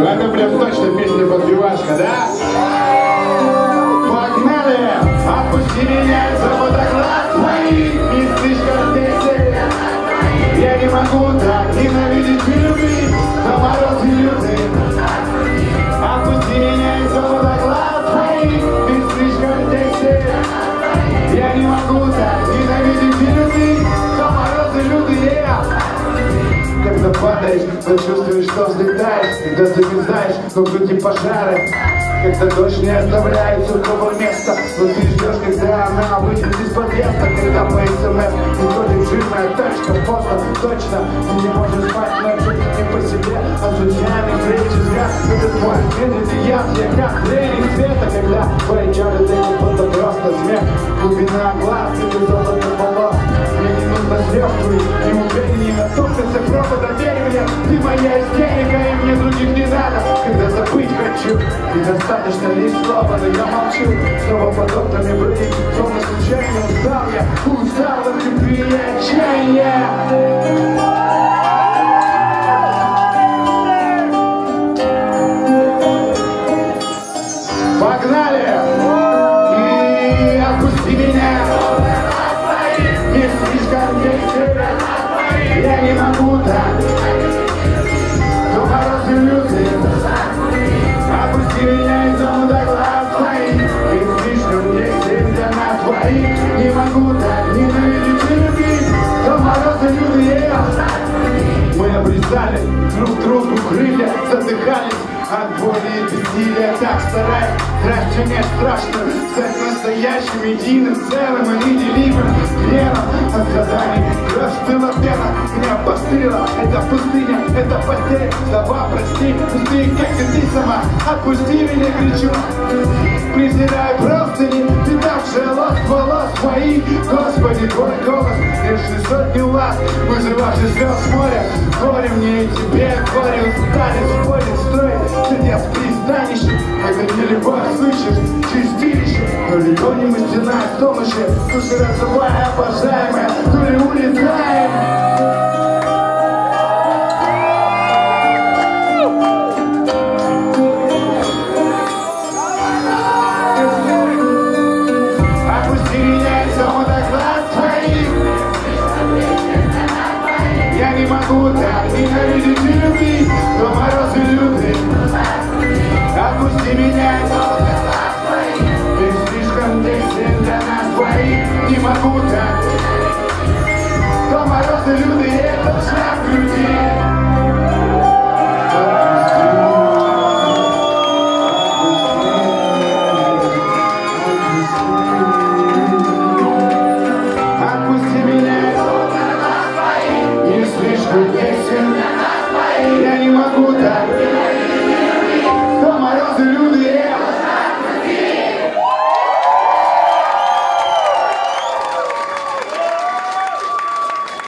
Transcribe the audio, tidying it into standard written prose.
Это прям точно песня-подбивашка, да? Погнали! Отпусти меня из-за водоглаз твоих, не слишком здесь. Я не могу так ненавидеть и любить, но мороз и лютый. Отпусти меня из-за водоглаз твоих, не слишком здесь. Я не могу так ненавидеть и любить, но мороз и лютый. Когда падаешь, то чувствуешь, что взлетаешь. Когда замерзаешь, но в груди пожары. Когда дождь не оставляет сухого места, но ты ждешь, когда она выйдет из подъезда. Когда по СМС приходит жирная тачка, поздно, точно. Ты не можешь спать ночью, не по себе, а случайно встречи взгляд. Этот твой медленный яд, я как тренинг света. Когда твои чары дают, будто просто смех. Глубина глаз, это золото волос. Мне не нужно слез твоих, ни уверен, ни готовности, просто доверь мне. Ты моя истерика, и мне других не надо. Когда забыть хочу, и достаточно лишь слова, но я молчу. Снова под окнами брызг, словно случайно устал от любви и отчаяния. Погнали! И отпусти меня. Не слишком здесь. Я не могу так. Но мороз и лютый. Отпусти меня из-за водоглаз твоих. Не слишком здесь для нас двоих. Не могу так ненавидеть и любить. Но мороз и лютый. Мы обрезали друг другу крылья, задыхались от боли и бессилия. Так стараюсь, здрасте, мне страшно стать настоящим, единым, целым и неделимым хреном. От заданий расстыла пена, меня обострила. Это пустыня, это постель. Слова прости, пустые, как и ты сама. Отпусти меня, кричу. Презирай простыни, питавшие лоск волос твоих. Господи, твой голос, лишь сотни лас, вызывавший слез моря. Горе мне и тебе, горе устали спорить, строить чудес пристанище. Это не любовь, слышишь, чистилище. Но легко не стена в помощи, души разрывая, обожаемая, то ли улетаем.